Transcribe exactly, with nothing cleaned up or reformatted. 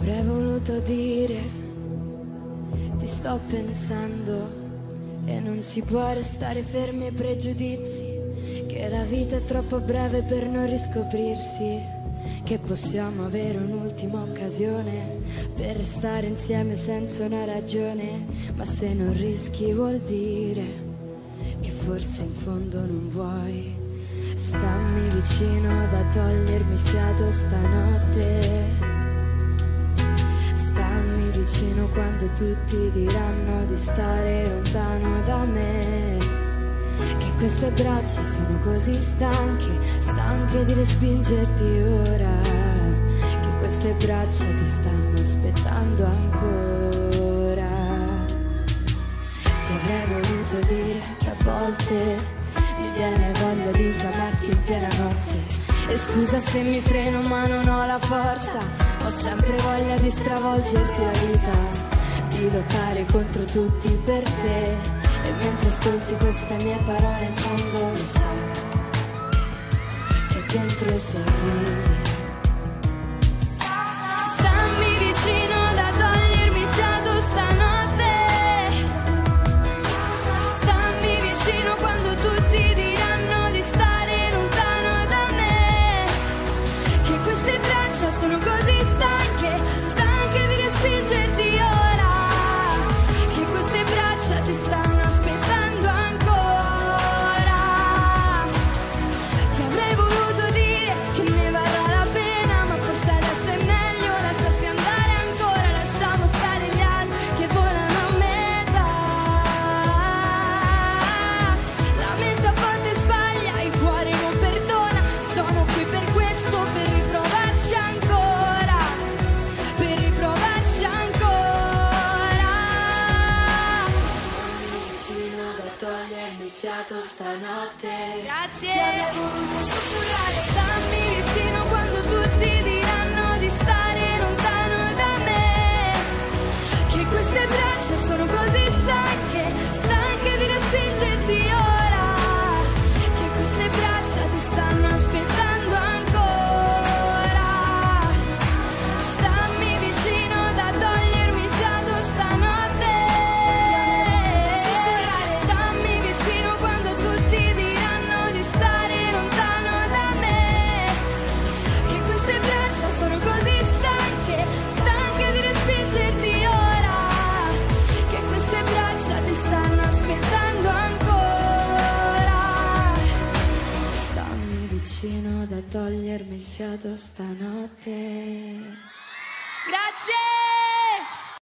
avrei voluto dire, ti sto pensando, e non si può restare fermi ai pregiudizi, che la vita è troppo breve per non riscoprirsi, che possiamo avere un'ultima occasione per restare insieme senza una ragione, ma se non rischi vuol dire che forse in fondo non vuoi. Stammi vicino da togliermi il fiato stanotte, stammi vicino quando tutti diranno di stare lontano da me, che queste braccia sono così stanche, stanche di respingerti ora, che queste braccia ti stanno aspettando ancora. Ti avrei voluto dire che a volte mi viene voglia di chiamarti in piena notte, e scusa se mi freno ma non ho la forza, ho sempre voglia di stravolgerti la vita, di lottare contro tutti per te, e mentre ascolti queste mie parole in fondo lo so che dentro sorridi. Stammi vicino da togliermi il fiato stanotte, stammi vicino quando tutti diranno di stare lontano da me, che queste braccia sono così stanche, stanche di respingerti ora, che queste braccia ti stanno aspettando ancora. Ti avrei voluto dire che ne varrà la pena, ma forse adesso è meglio lasciarti andare ancora, lasciamo stare gli altri che volano a metà. La mente a volte sbaglia, il cuore non perdona, sono qui per questo, per riprovarci ancora, per riprovarci ancora. Vicino da togliermi il fiato stanotte. Grazie. Ti avrei voluto sussurrare, stammi vicino quando tutti diranno di stare lontano da me, che queste braccia sono così stanche, stanche di respingerti ora, che queste braccia ti stanno aspettando ancora. Stammi vicino da togliermi il fiato stanotte, stammi vicino quando tutti diranno di stare lontano da me, che queste braccia sono così stanche, stanche di respingerti ora, che queste braccia ti stanno aspettando ancora. Stammi vicino da togliermi il fiato stanotte.